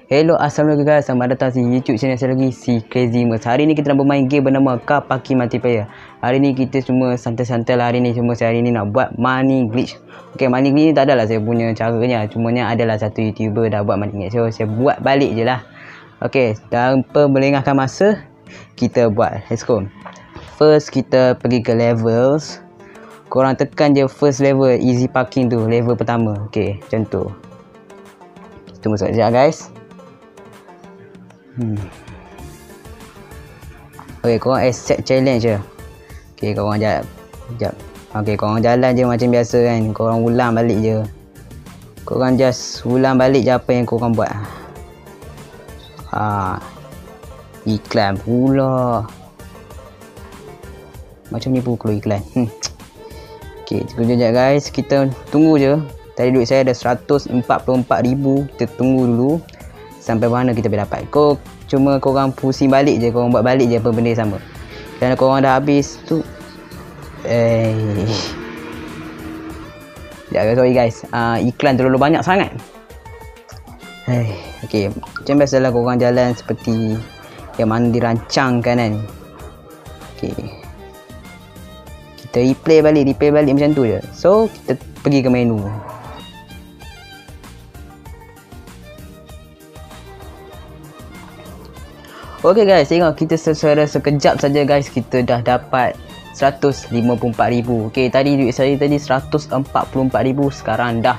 Hello, assalamualaikum guys. Selamat datang di YouTube channel saya lagi, si Crazy Mas. Hari ni kita nak bermain game bernama Car Parking Multiplayer. Hari ni kita cuma santai-santai lah. Hari ni nak buat money glitch. Okay, money glitch ni tak adalah saya punya caranya. Cumanya adalah satu YouTuber dah buat money glitch. So saya buat balik je lah. Okay, tanpa melengahkan masa, kita buat. Let's go. First kita pergi ke levels. Korang tekan je first level, easy parking tu, level pertama. Okay, macam tu. Tunggu sekejap guys. Okay, korang accept challenge je. Okay, korang sekejap. Okay, korang jalan je macam biasa kan. Korang ulang balik je. Korang just ulang balik je apa yang korang buat. Iklan pula. Macam ni pun keluar iklan. Okay, tunggu sekejap guys. Kita tunggu je. Tadi duit saya ada 144,000. Kita tunggu dulu sampai mana kita boleh dapat. Cuma korang pusing balik je, korang buat balik je apa benda sama. Kerana korang dah habis tu. Sorry guys, iklan terlalu banyak sangat. Okay, macam biasalah korang jalan seperti yang mana dirancangkan kan. Okay, kita replay balik macam tu je. So kita pergi ke menu. Okay guys, tengok kita secara sekejap saja guys, kita dah dapat 154,000. Okay, tadi duit saya tadi 144,000, sekarang dah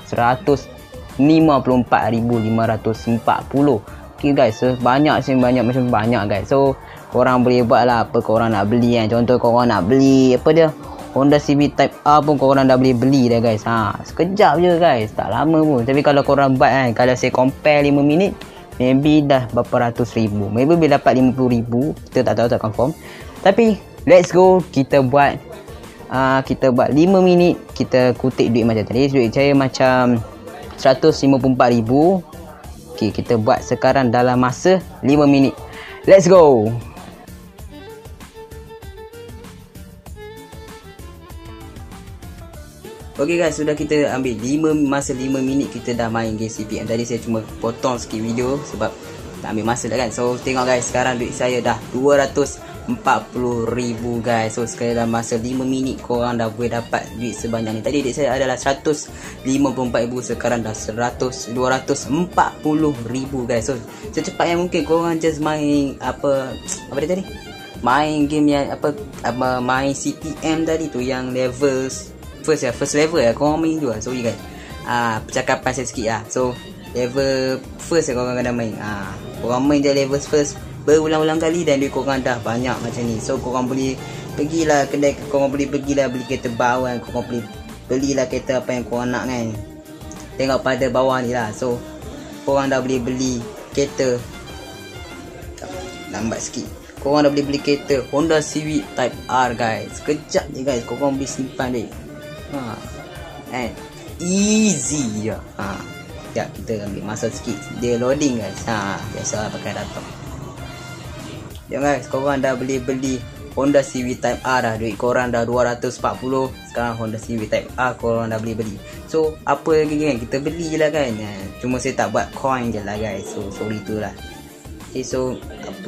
154,540. Okay guys, banyak guys. So korang boleh buat lah apa korang nak beli kan. Contoh korang nak beli apa dia, Honda Civic Type R pun korang dah boleh beli dah guys. Sekejap je guys, tak lama pun. Tapi kalau korang buat kan, kalau saya compare 5 minit, maybe dah berapa ratus ribu. Maybe boleh dapat 50,000. Kita tak tahu, tak confirm. Tapi let's go. Kita buat 5 minit. Kita kutip duit macam tadi. Duit saya macam 154,000. Okay, kita buat sekarang dalam masa 5 minit. Let's go. Okay guys, sudah kita ambil 5 minit kita dah main game CPM. Tadi saya cuma potong sikit video sebab tak ambil masa dah kan. So tengok guys, sekarang duit saya dah 240,000 guys. So sekarang dalam masa 5 minit korang dah boleh dapat duit sebanyak ni. Tadi duit saya adalah 154,000, sekarang dah 240,000 guys. So secepat yang mungkin korang just main apa dia tadi? Main game yang main CPM tadi tu yang levels first level lah korang main tu lah. Sorry guys, percakapan saya sikit lah. So level first lah korang kena main. Korang main je level first berulang-ulang kali dan duit korang dah banyak macam ni. So korang boleh pergilah kedai, korang boleh pergilah beli kereta baru kan. Korang boleh belilah kereta apa yang korang nak kan. Tengok pada bawah ni lah. So korang dah boleh beli kereta, lambat sikit, korang dah boleh beli kereta Honda Civic Type R guys. Sekejap je guys, korang boleh simpan duit. And easy je. Sekejap kita ambil masa sikit, dia loading guys. Biasalah pakai laptop. Sekejap guys, korang dah boleh beli Honda Civic Type R dah. Duit korang dah 240. Sekarang Honda Civic Type R korang dah boleh beli. So apa lagi kan, kita beli je lah kan. Cuma saya tak buat coin je lah guys. So sorry tu lah. Okay, so apa,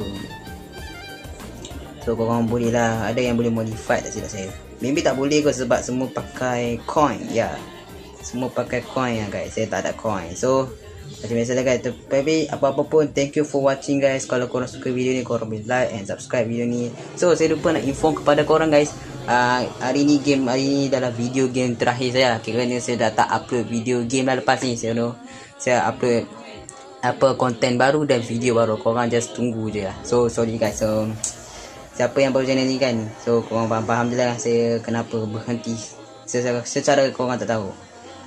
so korang boleh lah, ada yang boleh modify tak silap saya. Maybe tak boleh kot sebab semua pakai coin. Semua pakai coin lah guys. Saya tak ada coin. So macam biasa lah guys. Tapi apa-apa pun, thank you for watching guys. Kalau korang suka video ni, korang boleh like and subscribe video ni. So saya lupa nak inform kepada korang guys, hari ni adalah video game terakhir saya lah. Kerana saya dah tak upload video game lah lepas ni. Saya upload konten baru dan video baru. Korang just tunggu je lah. So sorry guys. So siapa yang baru channel ni kan, so korang faham je lah saya kenapa berhenti secara korang tak tahu.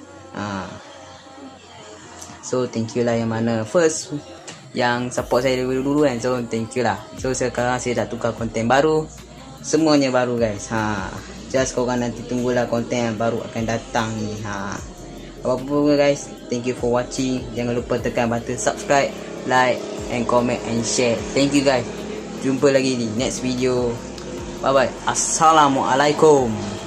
So thank you lah yang mana first yang support saya dulu kan. So thank you lah. So sekarang saya dah tukar konten baru, semuanya baru guys. Just korang nanti tunggulah konten yang baru akan datang ni. Apa-apa pun guys, thank you for watching. Jangan lupa tekan button subscribe, like and comment and share. Thank you guys. Jumpa lagi di next video. Bye bye. Assalamualaikum.